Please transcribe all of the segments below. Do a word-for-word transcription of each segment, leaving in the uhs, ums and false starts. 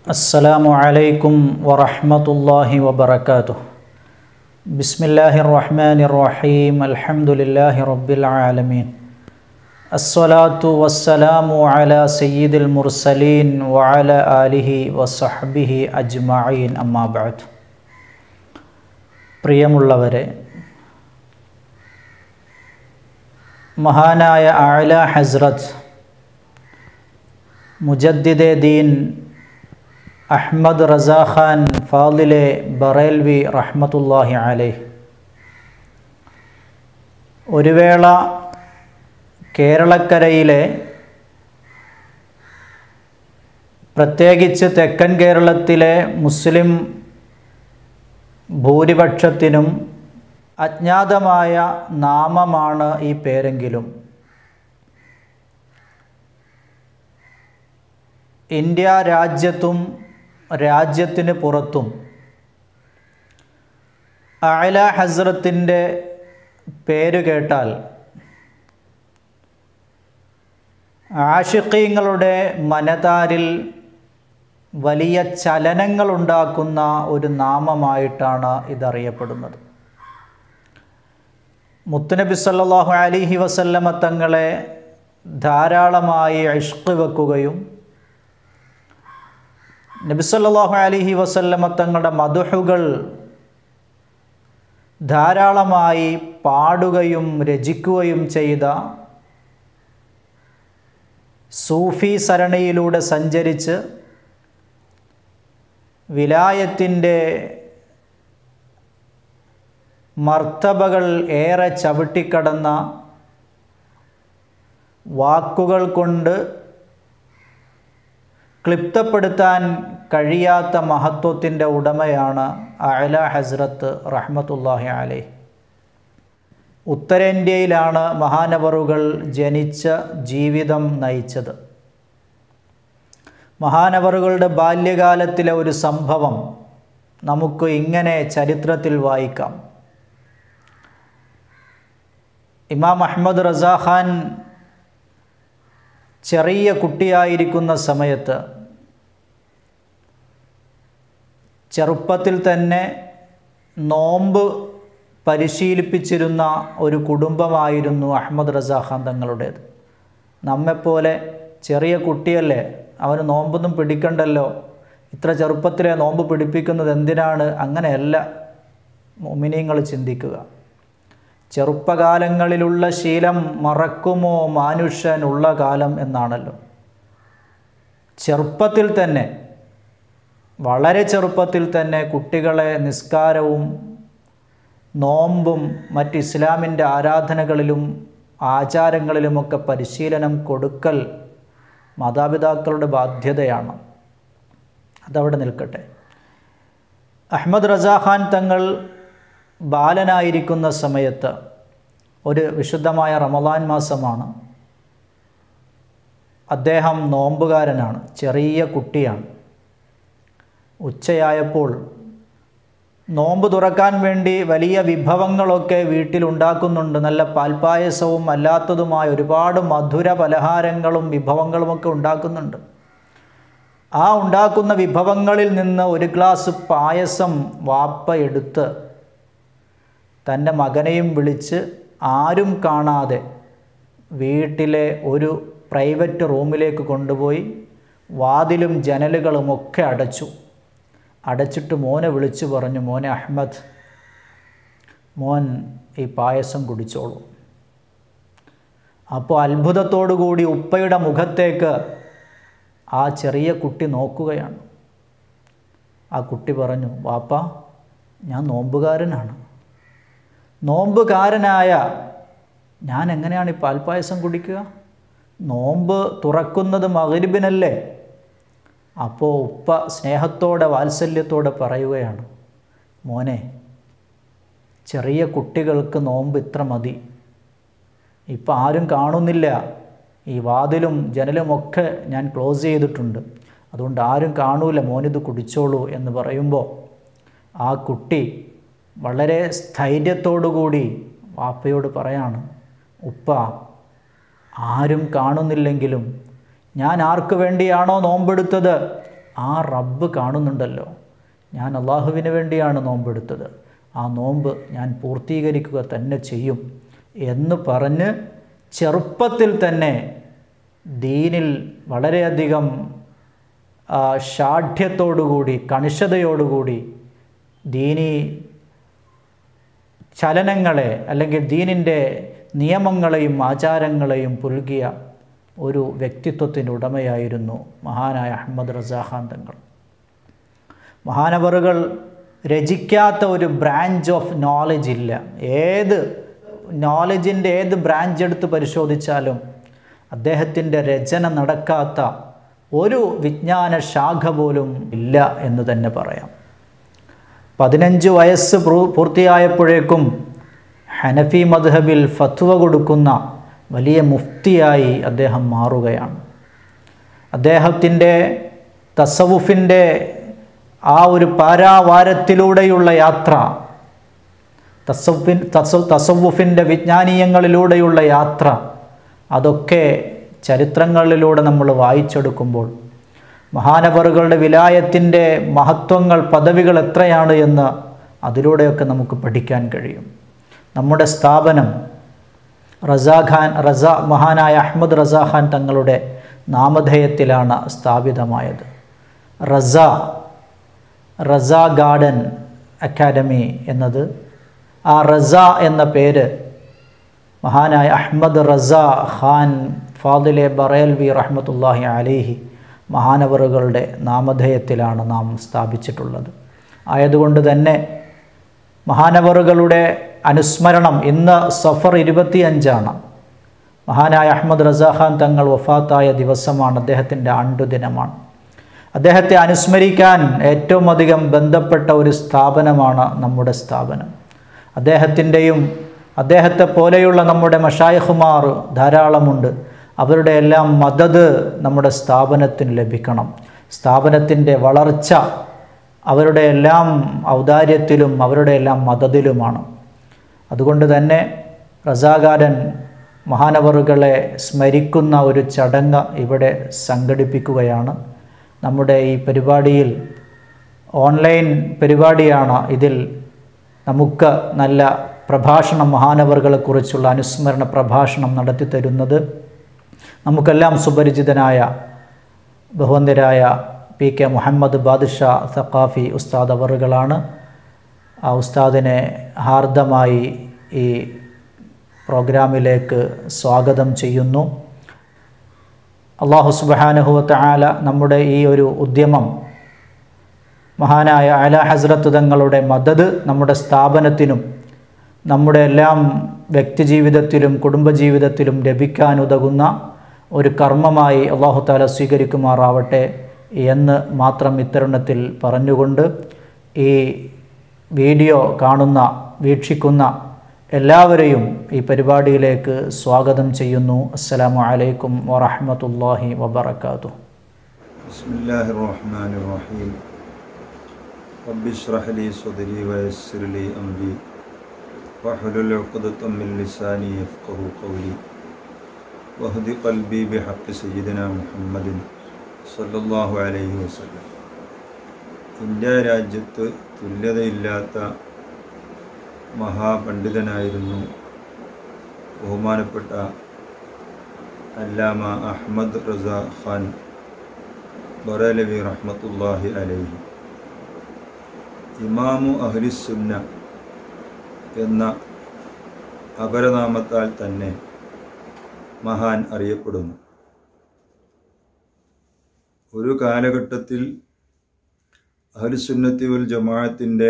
السلام عليكم ورحمة الله وبركاته. بسم الله الرحمن الرحيم. الحمد لله رب العالمين. الصلاة والسلام على سيد المرسلين وعلى آله وصحبه أجمعين. أما بعد. പ്രിയമുള്ളവരെ, മഹാനായ ആല ഹസ്രത്ത് മുജദ്ദിദെ ദീൻ അഹ്മദ് റസാ ഖാൻ ഫാദിലെ ബറേൽവി റഹ്മത്തുള്ളാഹി അലൈഹി ഒരു വേള കേരളക്കരയിലെ, പ്രത്യേകിച്ച് തെക്കൻ കേരളത്തിലെ മുസ്ലിം ഭൂരിപക്ഷത്തിനും അജ്ഞാതമായ നാമമാണ് ഈ പേരെങ്കിലും ഇന്ത്യ രാജ്യത്തും രാജ്യത്തിന് പുറത്തും ആല ഹസ്രത്തിൻ്റെ പേര് കേട്ടാൽ ആശിഖീങ്ങളുടെ മനതാരിൽ വലിയ ചലനങ്ങളുണ്ടാക്കുന്ന ഒരു നാമമായിട്ടാണ് ഇതറിയപ്പെടുന്നത്. മുത്തുനബി സല്ലല്ലാഹു അലൈഹി വസല്ലമ തങ്ങളെ ധാരാളമായി ഇഷ്ഖ് വെക്കുകയും നബി സല്ലല്ലാഹു അലൈഹി വസല്ലമ തങ്ങളുടെ മദ്ഹുകൾ ധാരാളമായി പാടുകയും രചിക്കുകയും ചെയ്ത, സൂഫി സരണിയിലൂടെ സഞ്ചരിച്ച് വിലായത്തിൻ്റെ മർത്തബകൾ ഏറെ ചവിട്ടിക്കടന്ന, വാക്കുകൾ കൊണ്ട് ക്ലിപ്തപ്പെടുത്താൻ കഴിയാത്ത മഹത്വത്തിൻ്റെ ഉടമയാണ് ആല ഹസ്രത്ത് റഹ്മത്തുള്ളാഹി അലൈഹി. ഉത്തരേന്ത്യയിലാണ് മഹാനവറുകൾ ജനിച്ച ജീവിതം നയിച്ചത്. മഹാനവറുകളുടെ ബാല്യകാലത്തിലെ ഒരു സംഭവം നമുക്ക് ഇങ്ങനെ ചരിത്രത്തിൽ വായിക്കാം. ഇമാം അഹ്മദ് റസാ ഖാൻ ചെറിയ കുട്ടിയായിരിക്കുന്ന സമയത്ത്, ചെറുപ്പത്തിൽ തന്നെ നോമ്പ് പരിശീലിപ്പിച്ചിരുന്ന ഒരു കുടുംബമായിരുന്നു അഹ്മദ് റസാ ഖാൻ തങ്ങളുടേത്. നമ്മെപ്പോലെ ചെറിയ കുട്ടിയല്ലേ, അവന് നോമ്പൊന്നും പിടിക്കണ്ടല്ലോ, ഇത്ര ചെറുപ്പത്തിലെ നോമ്പ് പിടിപ്പിക്കുന്നത് എന്തിനാണ്, അങ്ങനെയല്ല മുഅ്മിനീങ്ങൾ ചിന്തിക്കുക. ചെറുപ്പകാലങ്ങളിലുള്ള ശീലം മറക്കുമോ മാനുഷ്യനുള്ള കാലം എന്നാണല്ലോ. ചെറുപ്പത്തിൽ തന്നെ, വളരെ ചെറുപ്പത്തിൽ തന്നെ കുട്ടികളെ നിസ്കാരവും നോമ്പും മറ്റ് ഇസ്ലാമിൻ്റെ ആരാധനകളിലും ആചാരങ്ങളിലുമൊക്കെ പരിശീലനം കൊടുക്കൽ മാതാപിതാക്കളുടെ ബാധ്യതയാണ്. അതവിടെ നിൽക്കട്ടെ. അഹ്മദ് റസാ ഖാൻ തങ്ങൾ ബാലനായിരിക്കുന്ന സമയത്ത്, ഒരു വിശുദ്ധമായ റമദാൻ മാസമാണ്, അദ്ദേഹം നോമ്പുകാരനാണ്, ചെറിയ കുട്ടിയാണ്. ഉച്ചയായപ്പോൾ നോമ്പ് തുറക്കാൻ വേണ്ടി വലിയ വിഭവങ്ങളൊക്കെ വീട്ടിലുണ്ടാക്കുന്നുണ്ട്. നല്ല പാൽപ്പായസവും അല്ലാത്തതുമായ ഒരുപാട് മധുര പലഹാരങ്ങളും വിഭവങ്ങളുമൊക്കെ ഉണ്ടാക്കുന്നുണ്ട്. ആ ഉണ്ടാക്കുന്ന വിഭവങ്ങളിൽ നിന്ന് ഒരു ഗ്ലാസ് പായസം വാപ്പ എടുത്ത് തൻ്റെ മകനെയും വിളിച്ച് ആരും കാണാതെ വീട്ടിലെ ഒരു പ്രൈവറ്റ് റൂമിലേക്ക് കൊണ്ടുപോയി വാതിലും ജനലുകളുമൊക്കെ അടച്ചു. അടച്ചിട്ട് മോനെ വിളിച്ചു പറഞ്ഞു, മോനെ അഹ്മദ്, മോൻ ഈ പായസം കുടിച്ചോളൂ. അപ്പോൾ അത്ഭുതത്തോടു കൂടി ഉപ്പയുടെ മുഖത്തേക്ക് ആ ചെറിയ കുട്ടി നോക്കുകയാണ്. ആ കുട്ടി പറഞ്ഞു, വാപ്പ, ഞാൻ നോമ്പുകാരനാണ്. നോമ്പുകാരനായ ഞാൻ എങ്ങനെയാണ് ഈ പാൽപ്പായസം കുടിക്കുക? നോമ്പ് തുറക്കുന്നത് മഗ്രിബിനല്ലേ? അപ്പോൾ ഉപ്പ സ്നേഹത്തോടെ വാത്സല്യത്തോടെ പറയുകയാണ്, മോനെ, ചെറിയ കുട്ടികൾക്ക് നോമ്പ് ഇത്ര മതി. ഇപ്പം ആരും കാണുന്നില്ല, ഈ വാതിലും ജനലുമൊക്കെ ഞാൻ ക്ലോസ് ചെയ്തിട്ടുണ്ട്, അതുകൊണ്ട് ആരും കാണൂല, മോനിത് കുടിച്ചോളൂ എന്ന് പറയുമ്പോൾ ആ കുട്ടി വളരെ സ്ഥൈര്യത്തോടുകൂടി വാപ്പയോട് പറയാണ്, ഉപ്പ, ആരും കാണുന്നില്ലെങ്കിലും ഞാൻ ആർക്ക് വേണ്ടിയാണോ നോമ്പെടുത്തത് ആ റബ്ബ് കാണുന്നുണ്ടല്ലോ, ഞാൻ അള്ളാഹുവിന് വേണ്ടിയാണ് നോമ്പെടുത്തത്, ആ നോമ്പ് ഞാൻ പൂർത്തീകരിക്കുക തന്നെ ചെയ്യും എന്ന് പറഞ്ഞ് ചെറുപ്പത്തിൽ തന്നെ ദീനിൽ വളരെയധികം ഷാഠ്യത്തോടുകൂടി കണിശതയോടുകൂടി ദീനി ചലനങ്ങളെ അല്ലെങ്കിൽ ദീനിൻ്റെ നിയമങ്ങളെയും ആചാരങ്ങളെയും പുൽകിയ ഒരു വ്യക്തിത്വത്തിൻ്റെ ഉടമയായിരുന്നു മഹാനായ അഹമ്മദ് റസാ ഖാൻ തങ്ങൾ. മഹാനവറുകൾ രചിക്കാത്ത ഒരു ബ്രാഞ്ച് ഓഫ് നോളജ് ഇല്ല. ഏത് നോളജിൻ്റെ ഏത് ബ്രാഞ്ച് എടുത്ത് പരിശോധിച്ചാലും അദ്ദേഹത്തിൻ്റെ രചന നടക്കാത്ത ഒരു വിജ്ഞാന ശാഖ പോലും ഇല്ല എന്ന് തന്നെ പറയാം. പതിനഞ്ച് വയസ്സ് പൂർത്തിയായപ്പോഴേക്കും ഹനഫി മദ്ഹബിൽ ഫത്വ കൊടുക്കുന്ന വലിയ മുഫ്തിയായി അദ്ദേഹം മാറുകയാണ്. അദ്ദേഹത്തിൻ്റെ തസവുഫിൻ്റെ ആ ഒരു പാരാവാരത്തിലൂടെയുള്ള യാത്ര, തസവുഫിൻ തസവുഫിൻ്റെ വിജ്ഞാനീയങ്ങളിലൂടെയുള്ള യാത്ര, അതൊക്കെ ചരിത്രങ്ങളിലൂടെ നമ്മൾ വായിച്ചെടുക്കുമ്പോൾ മഹാനവറുകളുടെ വിലായത്തിൻ്റെ മഹത്വങ്ങൾ, പദവികൾ എത്രയാണ് എന്ന് അതിലൂടെയൊക്കെ നമുക്ക് പഠിക്കാൻ കഴിയും. നമ്മുടെ സ്ഥാപനം റസാ ഖാൻ റസാ മഹാനായ അഹമ്മദ് റസാ ഖാൻ തങ്ങളുടെ നാമധേയത്തിലാണ് സ്ഥാപിതമായത്. റസാ റസാ ഗാർഡൻ അക്കാഡമി എന്നത്, ആ റസാ എന്ന പേര് മഹാനായ അഹമ്മദ് റസാ ഖാൻ ഫാദിലെ ബറേൽവി റഹ്മത്തുള്ളാഹി അലൈഹി മഹാനവറുകളുടെ നാമധേയത്തിലാണ് നാം സ്ഥാപിച്ചിട്ടുള്ളത്. ആയതുകൊണ്ട് തന്നെ മഹാനവറുകളുടെ അനുസ്മരണം ഇന്ന് സഫർ ഇരുപത്തിയഞ്ചാണ്. മഹാനായ അഹമ്മദ് റസാ ഖാൻ തങ്ങൾ വഫാത്തായ ദിവസമാണ്, അദ്ദേഹത്തിൻ്റെ ആണ്ടുദിനമാണ്. അദ്ദേഹത്തെ അനുസ്മരിക്കാൻ ഏറ്റവും അധികം ബന്ധപ്പെട്ട ഒരു സ്ഥാപനമാണ് നമ്മുടെ സ്ഥാപനം. അദ്ദേഹത്തിൻ്റെയും അദ്ദേഹത്തെ പോലെയുള്ള നമ്മുടെ മശായിഖുമാർ ധാരാളമുണ്ട്. അവരുടെ എല്ലാം മദത് നമ്മുടെ സ്ഥാപനത്തിന് ലഭിക്കണം. സ്ഥാപനത്തിൻ്റെ വളർച്ച അവരുടെ എല്ലാം ഔദാര്യത്തിലും അവരുടെ എല്ലാം മദതിലുമാണ്. അതുകൊണ്ട് തന്നെ റസാ ഗാർഡൻ മഹാനവറുകളെ സ്മരിക്കുന്ന ഒരു ചടങ്ങ് ഇവിടെ സംഘടിപ്പിക്കുകയാണ്. നമ്മുടെ ഈ പരിപാടിയിൽ ഓൺലൈൻ പരിപാടിയാണ്. ഇതിൽ നമുക്ക് നല്ല പ്രഭാഷണം, മഹാനവറുകളെക്കുറിച്ചുള്ള അനുസ്മരണ പ്രഭാഷണം നടത്തി തരുന്നത് നമുക്കെല്ലാം സുപരിചിതനായ ബഹുവന്ദരായ പി കെ മുഹമ്മദ് ബാദുഷാ സഖാഫി ഉസ്താദ് അവറുകളാണ്. ആ ഉസ്താദിനെ ഹാർദമായി ഈ പ്രോഗ്രാമിലേക്ക് സ്വാഗതം ചെയ്യുന്നു. അല്ലാഹു സുബ്ഹാനഹു വ തആല നമ്മുടെ ഈ ഒരു ഉദ്യമം മഹാനായ അല ഹസ്രത്ത് തങ്ങളുടെ മദത് നമ്മുടെ സ്ഥാപനത്തിനും നമ്മുടെ എല്ലാം വ്യക്തിജീവിതത്തിലും കുടുംബജീവിതത്തിലും ലഭിക്കാനുതകുന്ന ഒരു കർമ്മമായി അല്ലാഹു തആല സ്വീകരിക്കുമാറാവട്ടെ എന്ന് മാത്രം ഇത്തരുണത്തിൽ പറഞ്ഞുകൊണ്ട് ഈ വീഡിയോ കാണുന്ന വീക്ഷിക്കുന്ന എല്ലാവരെയും ഈ പരിപാടിയിലേക്ക് സ്വാഗതം ചെയ്യുന്നു. അസ്സലാമു അലൈക്കും വറഹ്മത്തുള്ളാഹി വബറകാതുഹു. ബിസ്മില്ലാഹിർ റഹ്മാനിർ റഹീം. റബ്ബി ഇശ്റഹ് ലി സദ്രി വയസ്സിർ ലി അംരി വഹ്ലുൽ ഉഖ്ദതം മിൻ ലിസാനി യഫ്ഖഹു ഖൗലി വഹ്ദി ഖൽബി ബിഹഖ് സയ്യിദിനാ മുഹമ്മദിൻ സല്ലല്ലാഹു അലൈഹി വസല്ലം. ഇന്ത്യ രാജ്യത്ത് തുല്യതയില്ലാത്ത മഹാപണ്ഡിതനായിരുന്നു ബഹുമാനപ്പെട്ട അല്ലാമ അഹമ്മദ് റസാ ഖാൻ ബറേലവി റഹ്മത്തുള്ളാഹി അലൈഹി. ഇമാമു അഹ്ലിസുന്ന എന്ന അപരനാമത്താൽ തന്നെ മഹാൻ അറിയപ്പെടുന്നു. ഒരു കാലഘട്ടത്തിൽ അഹ്ലുസുന്നത്തി വൽ ജമാഅത്തിൻ്റെ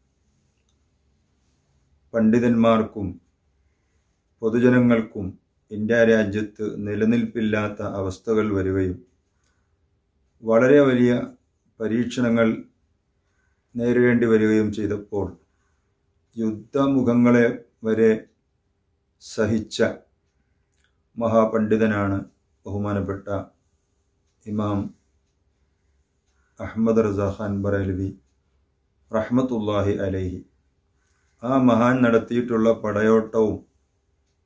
പണ്ഡിതന്മാർക്കും പൊതുജനങ്ങൾക്കും ഇന്ത്യ രാജ്യത്ത് നിലനിൽപ്പില്ലാത്ത അവസ്ഥകൾ വരികയും വളരെ വലിയ പരീക്ഷണങ്ങൾ നേരിടേണ്ടി വരികയും ചെയ്തപ്പോൾ യുദ്ധമുഖങ്ങളെ വരെ സഹിച്ച മഹാപണ്ഡിതനാണ് ബഹുമാനപ്പെട്ട ഇമാം അഹമ്മദ് റസാ ഖാൻ ബറേലവി റഹ്മത്തുള്ളാഹി അലൈഹി. ആ മഹാൻ നടത്തിയിട്ടുള്ള പടയോട്ടവും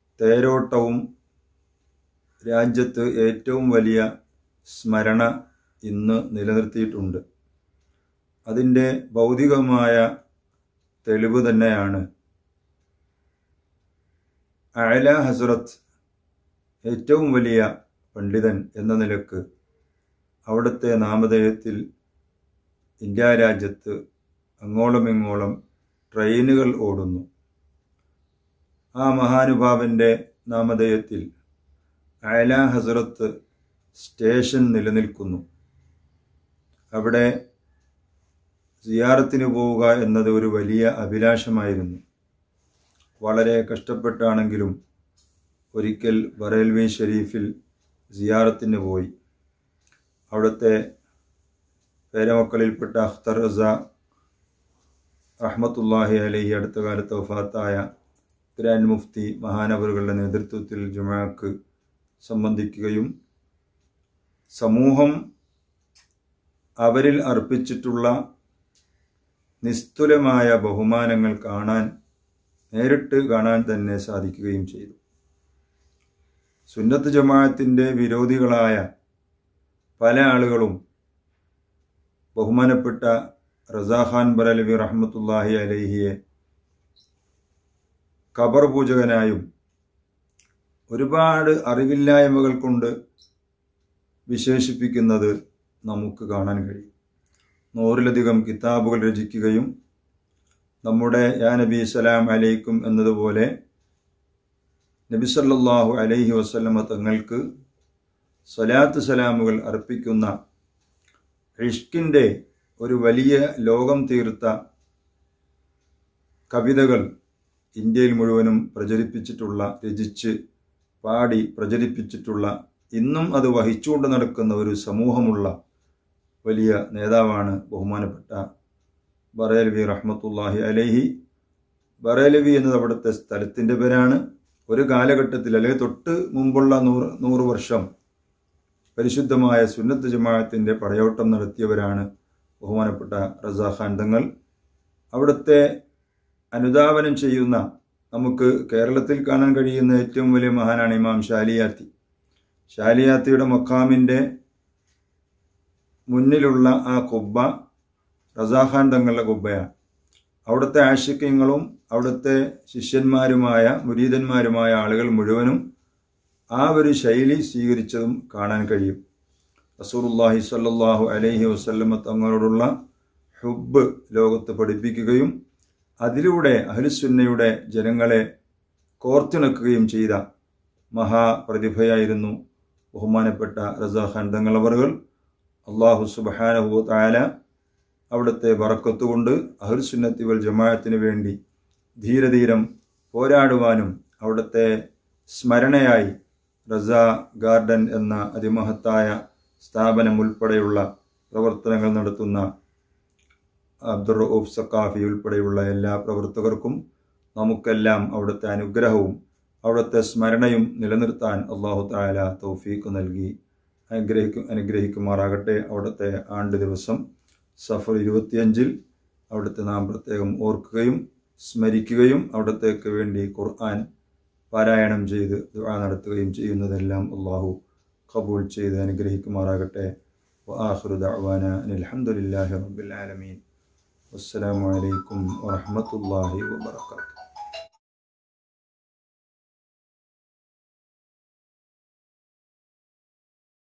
തേരോട്ടവും രാജ്യത്ത് ഏറ്റവും വലിയ സ്മരണ ഇന്ന് നിലനിർത്തിയിട്ടുണ്ട്. അതിൻ്റെ ഭൗതികമായ തെളിവ് തന്നെയാണ് അഅല ഹസ്രത്ത്, ഏറ്റവും വലിയ പണ്ഡിതൻ എന്ന നിലക്ക് അവിടുത്തെ നാമധേയത്തിൽ ഇന്ത്യ രാജ്യത്ത് അങ്ങോളം ഇങ്ങോളം ട്രെയിനുകൾ ഓടുന്നു. ആ മഹാനുഭാവൻ്റെ നാമധേയത്തിൽ അഅല ഹസ്രത്ത് സ്റ്റേഷൻ നിലനിൽക്കുന്നു. അവിടെ സിയാറത്തിന് പോവുക എന്നത് ഒരു വലിയ അഭിലാഷമായിരുന്നു. വളരെ കഷ്ടപ്പെട്ടാണെങ്കിലും ഒരിക്കൽ ബറേൽവി ഷരീഫിൽ സിയാറത്തിന് പോയി. അവിടുത്തെ പേരമക്കളിൽപ്പെട്ട അഖ്തർ റസ റഹ്മത്തുള്ളാഹി അലൈഹി അടുത്ത കാലത്ത് വഫാത്തായ ഗ്രാൻഡ് മുഫ്തി മഹാനവറുകളുടെ നേതൃത്വത്തിൽ ജുമാക്ക് സംബന്ധിക്കുകയും സമൂഹം അവരിൽ അർപ്പിച്ചിട്ടുള്ള നിസ്തുലമായ ബഹുമാനങ്ങൾ കാണാൻ, നേരിട്ട് കാണാൻ തന്നെ സാധിക്കുകയും ചെയ്തു. സുന്നത്ത് ജമാഅത്തിൻ്റെ വിരോധികളായ പല ആളുകളും ബഹുമാനപ്പെട്ട റസാഖാൻ ബറലവി റഹ്മത്തുള്ളാഹി അലൈഹിയെ ഖബർ പൂജകനായും ഒരുപാട് അറിവില്ലായ്മകൾ കൊണ്ട് വിശേഷിപ്പിക്കുന്നത് നമുക്ക് കാണാൻ കഴിയും. നൂറിലധികം കിതാബുകൾ രചിക്കുകയും നമ്മുടെ യാ നബി സലാം അലൈക്കും എന്നതുപോലെ നബി സല്ലല്ലാഹു അലൈഹി വസല്ലമ തങ്ങൾക്ക് സ്വലാത്ത് സലാമുകൾ അർപ്പിക്കുന്ന ഇഷ്കിൻ്റെ ഒരു വലിയ ലോകം തീർത്ത കവിതകൾ ഇന്ത്യയിൽ മുഴുവനും പ്രചരിപ്പിച്ചിട്ടുള്ള, രചിച്ച് പാടി പ്രചരിപ്പിച്ചിട്ടുള്ള, ഇന്നും അത് വഹിച്ചുകൊണ്ട് നടക്കുന്ന ഒരു സമൂഹമുള്ള വലിയ നേതാവാണ് ബഹുമാനപ്പെട്ട ബറേലവി റഹ്മത്തുള്ളാഹി അലൈഹി. ബറേലവി എന്നത് അവിടുത്തെ സ്ഥലത്തിൻ്റെ പേരാണ്. ഒരു കാലഘട്ടത്തിൽ, അല്ലെങ്കിൽ തൊട്ട് മുമ്പുള്ള നൂറ് നൂറ് വർഷം പരിശുദ്ധമായ സുന്നത്ത് ജമാഅത്തിൻ്റെ പടയോട്ടം നടത്തിയവരാണ് ബഹുമാനപ്പെട്ട റസാഖാൻ തങ്ങൾ. അവിടുത്തെ അനുധാവനം ചെയ്യുന്ന, നമുക്ക് കേരളത്തിൽ കാണാൻ കഴിയുന്ന ഏറ്റവും വലിയ മഹാനാണ് ഇമാം ഷാലിയാത്തി. ഷാലിയാത്തിയുടെ മഖാമിൻ്റെ മുന്നിലുള്ള ആ കുബ്ബ റസാഖാൻ തങ്ങളുടെ കുബ്ബയാണ്. അവിടുത്തെ ആശിക്യങ്ങളും അവിടുത്തെ ശിഷ്യന്മാരുമായ മുരീദന്മാരുമായ ആളുകൾ മുഴുവനും ആ ഒരു ശൈലി സ്വീകരിച്ചതും കാണാൻ കഴിയും. റസൂലുള്ളാഹി സ്വല്ലല്ലാഹു അലൈഹി വസല്ലമ തങ്ങളോടുള്ള ഹുബ്ബ് ലോകത്ത് പഠിപ്പിക്കുകയും അതിലൂടെ അഹ്ലുസുന്നയുടെ ജനങ്ങളെ കോർത്തിണക്കുകയും ചെയ്ത മഹാപ്രതിഭയായിരുന്നു ബഹുമാനപ്പെട്ട റസാഖാൻ തങ്ങൾ അവർകൾ. അല്ലാഹു സുബ്ഹാനഹു വ തആല അവിടുത്തെ ബറക്കത്ത് കൊണ്ട് അഹ്ലുസുന്നത്തി വൽ ജമാഅത്തിന് വേണ്ടി ധീരധീരം പോരാടുവാനും അവിടുത്തെ സ്മരണയായി റസാ ഗാർഡൻ എന്ന അതിമഹത്തായ സ്ഥാപനം ഉൾപ്പെടെയുള്ള പ്രവർത്തനങ്ങൾ നടത്തുന്ന അബ്ദുർ റഊഫ് സഖാഫി ഉൾപ്പെടെയുള്ള എല്ലാ പ്രവർത്തകർക്കും നമുക്കെല്ലാം അവിടുത്തെ അനുഗ്രഹവും അവിടുത്തെ സ്മരണയും നിലനിർത്താൻ അല്ലാഹു തആല തൗഫീഖ് നൽകി അനുഗ്രഹിക്കും അനുഗ്രഹിക്കുമാറാകട്ടെ. അവിടുത്തെ ആണ്ട് ദിവസം സഫർ ഇരുപത്തിയഞ്ചിൽ അവിടുത്തെ നാം പ്രത്യേകം ഓർക്കുകയും സ്മരിക്കുകയും അവിടത്തേക്ക് വേണ്ടി ഖുർആൻ പാരായണം ചെയ്ത് ദുആ നടത്തുകയും ചെയ്യുന്നതെല്ലാം അല്ലാഹു ഖബൂൽ ചെയ്ത് അനുഗ്രഹിക്കുമാറാകട്ടെ. വആഖിറു ദഅ്വാനാ അനിൽ ഹംദുലില്ലാഹി റബ്ബിൽ ആലമീൻ. വസ്സലാമു അലൈക്കും വറഹ്മത്തുള്ളാഹി വബറകാതുഹു.